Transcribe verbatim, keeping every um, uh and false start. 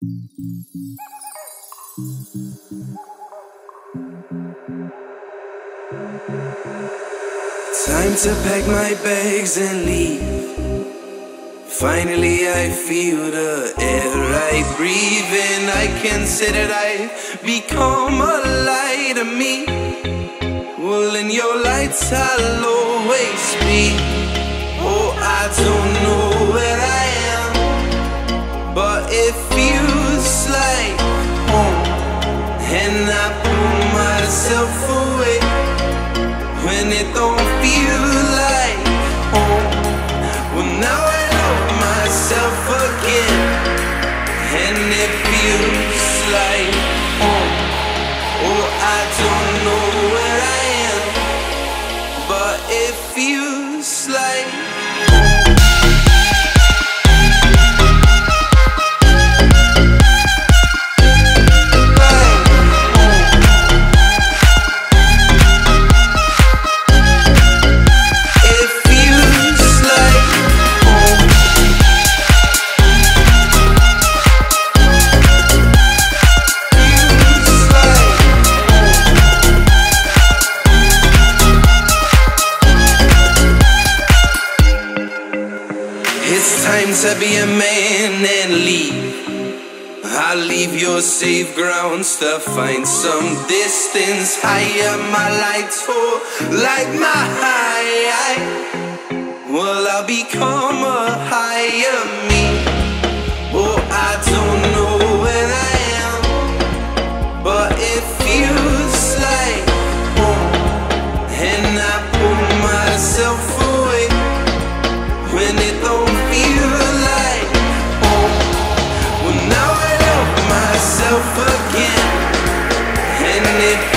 Time to pack my bags and leave. Finally I feel the air I breathe in. I can say that I've become a light to me. Well, in your lights I'll always be. Oh, I don't know where I am, but it feels like home. And I pull myself away when it don't feel like home. Well, now I love myself again, and it feels like home. Oh, I don't know where I am, but it feels like home. It's time to be a man and leave. I'll leave your safe grounds to find some distance higher. My lights fall like my high. Well, I'll become a higher me. Oh, I don't know where I am, but it feels like home. And I pull myself away when it don't feel like home. Well, now I love myself again, and it